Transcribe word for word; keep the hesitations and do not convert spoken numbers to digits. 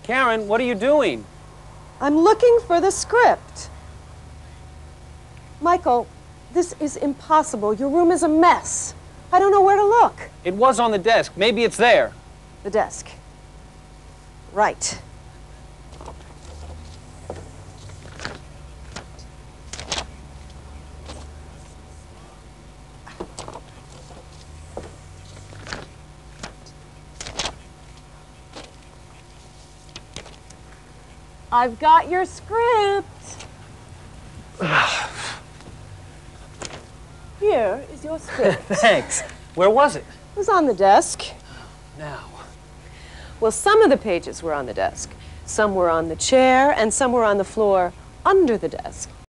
Karen, what are you doing? I'm looking for the script. Michael, this is impossible. Your room is a mess. I don't know where to look. It was on the desk. Maybe it's there. The desk. Right. I've got your script. Here is your script. Thanks. Where was it? It was on the desk. Now. Well, some of the pages were on the desk. Some were on the chair, and some were on the floor under the desk.